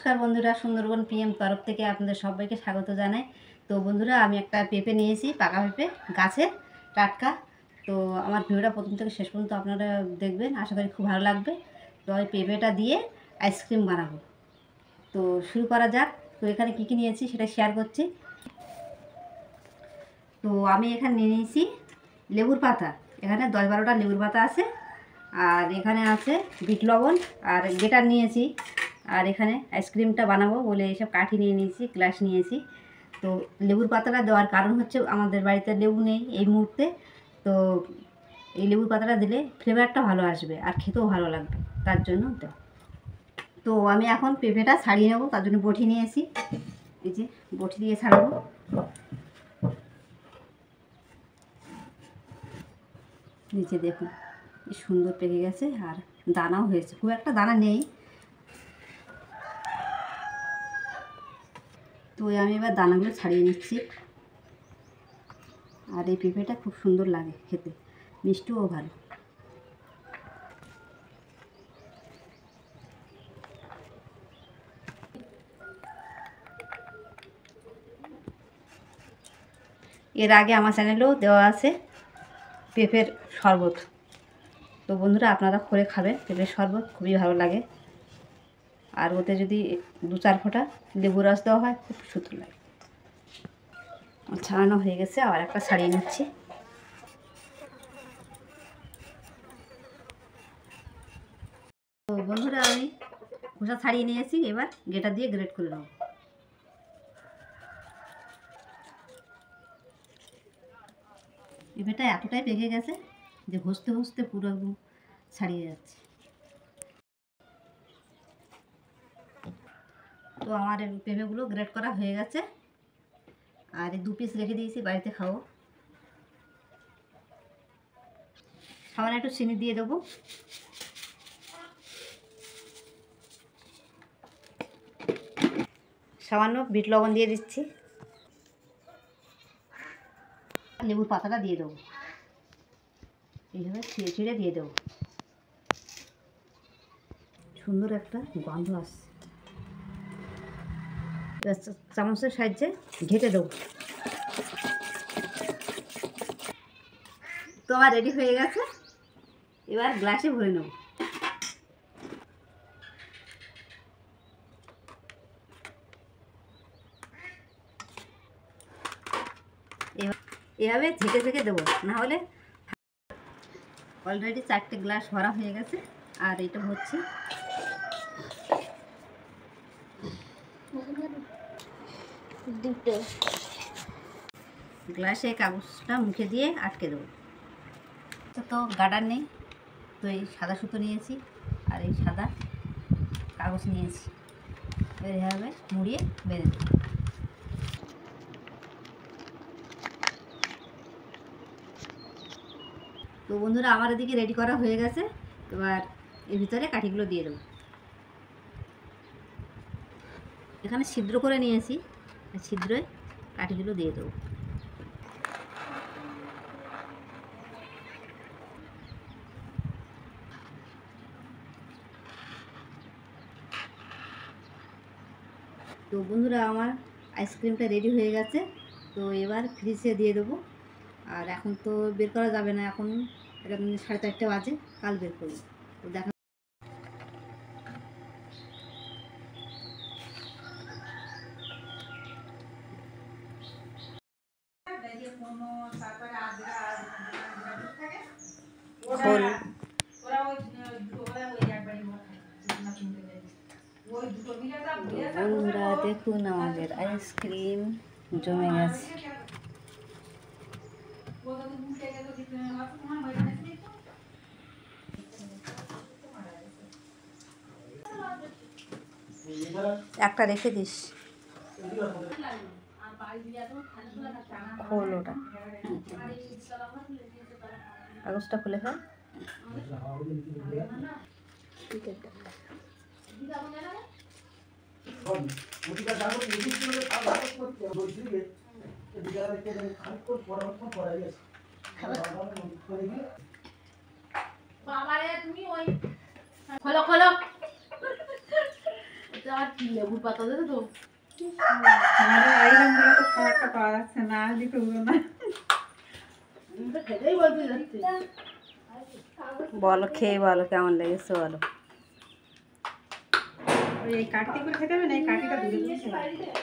নমস্কার বন্ধুরা, সুন্দরবন পিএম তরফ থেকে আপনাদের সবাইকে স্বাগত জানাই। তো বন্ধুরা, আমি একটা পেঁপে নিয়েছি, পাকা পেঁপে, গাছে টাটকা। তো আমার ভিডিওটা প্রথম থেকে শেষ পর্যন্ত আপনারা দেখবেন, আশা করি খুব ভালো লাগবে। তো আমি পেঁপেটা দিয়ে আইসক্রিম বানাবো। তো শুরু করা যাক। তো এখানে কী কী নিয়েছি সেটা শেয়ার করছি। তো আমি এখানে নিয়ে নিয়েছি লেবুর পাতা, এখানে 10-12টা লেবুর পাতা আছে। আর এখানে আছে বিট লবণ, আর গ্রেটার নিয়েছি। আর এখানে আইসক্রিমটা বানাবো বলে এইসব কাঠি নিয়ে নিয়েছি, গ্লাস নিয়েছি। তো লেবুর পাতাটা দেওয়ার কারণ হচ্ছে আমাদের বাড়িতে লেবু নেই এই মুহূর্তে। তো এই লেবুর পাতাটা দিলে ফ্লেভারটা ভালো আসবে আর খেতেও ভালো লাগবে, তার জন্য দেওয়া। তো আমি এখন পেঁপেটা ছাড়িয়ে নেবো, তার জন্য বটি নিয়েছি। এই যে বটি দিয়ে ছাড়াবো। নিচে দেখুন কি সুন্দর পেকে গেছে, আর দানাও হয়েছে, খুব একটা দানা নেই। তো আমি এবার দানাগুলো ছাড়িয়ে নিচ্ছি। আর এই পেঁপেটা খুব সুন্দর লাগে খেতে, মিষ্টিও ভালো। এর আগে আমার চ্যানেলেও দেওয়া আছে পেঁপের শরবত। তো বন্ধুরা, আপনারা করে খাবেন পেঁপের শরবত, খুবই ভালো লাগে। আর ওতে যদি 2-4 ফোঁটা লেবু রস দেওয়া হয়, খুব সুন্দর লাগে। ছাড়ানো হয়ে গেছে, আবার একটা ছাড়িয়ে নিচ্ছি। তো বন্ধুরা, আমি খোসা ছাড়িয়ে নিয়েছি, এবার গ্রেটার দিয়ে গ্রেট করে নেব। পেঁপেটা এতটাই পেকে গেছে যে ঘষতে ঘষতে পুরো একদম ছাড়িয়ে যাচ্ছে। তো আমার পেঁপেগুলো গ্রেট করা হয়ে গেছে, আর এই 2 পিস রেখে দিয়েছি, বাড়িতে খাবো। সামান্য একটু চিনি দিয়ে দেবো। সামান্য বিট লবণ দিয়ে দিচ্ছি। লেবুর পাতাটা দিয়ে দেবো, এইভাবে ছিঁড়ে ছিঁড়ে দিয়ে দেবো। সুন্দর একটা গন্ধ আসছে। চামচের সাহায্যে ঘেটে দেবো। তো আমার রেডি হয়ে গেছে, এবার গ্লাসে ভরে নেব। এভাবে ঝেঁকে ঝেঁকে দেবো, না হলে। অলরেডি 4টে গ্লাস ভরা হয়ে গেছে, আর এটা হচ্ছে দুটো গ্লাসে কাগজটা মুখে দিয়ে আটকে দেবো। তো গার্ডার নেই, তো এই সাদা সুতো নিয়েছি আর এই সাদা কাগজ নিয়েছি। এবার এভাবে মুড়িয়ে বেঁধে দেবো। তো বন্ধুরা, আমার এদিকে রেডি করা হয়ে গেছে। এবার এর ভিতরে কাঠিগুলো দিয়ে দেবো। এখানে ছিদ্র করে নিয়েছি, ছিদ্রে কাঠিগুলো দিয়ে দেবো। তো বন্ধুরা, আমার আইসক্রিমটা রেডি হয়ে গেছে। তো এবার ফ্রিজে দিয়ে দেবো। আর এখন তো বের করা যাবে না, এখন 4:30 বাজে, কাল বের করবো। তো দেখা। খোল বন্ধুরা, দেখুন আমাদের আইসক্রিম জমে গেছে। একটা রেখে দিস, খোল ওটা, কাগজটা খুলে ফেল। খোলো খোলো। আর কি লেবুর পাতা দেবে তো আমাদের আইলাম বলে তো খাবারটা পাওয়া যাচ্ছে না, আসলে করবো না। আমি তো খেতেই বলতে যাচ্ছি। বলো, খেয়ে বলো কেমন লেগেছে বলো। ওই এই কাঠি করে খেতে হবে না, এই কাঠিটা দূরে দূরে খেতে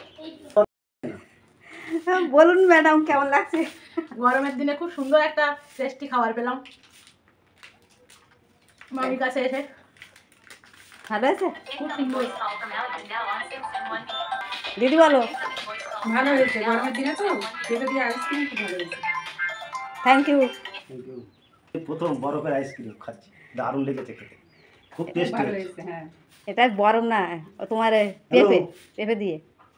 হবে। বলুন ম্যাডাম কেমন লাগছে। গরমের দিনে খুব সুন্দর একটা টেস্টি খাবার পেলাম মামির কাছে এসে। ভালো আছে খুব সুন্দর। দিদি বলো। ভালো হয়েছে, গরমের দিনে তো পেঁপে দিয়ে আইসক্রিম খুব ভালো হয়েছে। Thank you. প্রথম বরফের আইসক্রিম খাচ্ছি, দারুণ লেগেছে খেতে, খুব খুব টেস্টি ভালো হয়েছে। হয়েছে, হ্যাঁ। এটা বরফ না, ও তোমার পেঁপে, পেঁপে দিয়ে।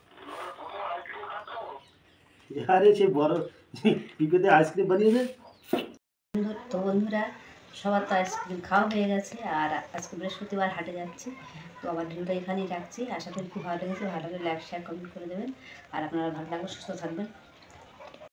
আরে সে বড় পিপেতে আইসক্রিম বানিয়েছে। তো বন্ধুরা, সবার তো আইসক্রিম খাওয়া হয়ে গেছে, আর আজকে বৃহস্পতিবার হাটে যাচ্ছি। তো আমার ভিডিওটা এখানেই রাখছি। আশা করি খুব ভালো লেগেছে। ভালো লাগলে লাইক শেয়ার কমেন্ট করে দেবেন। আর আপনারা ভালো লাগলে সুস্থ থাকবেন।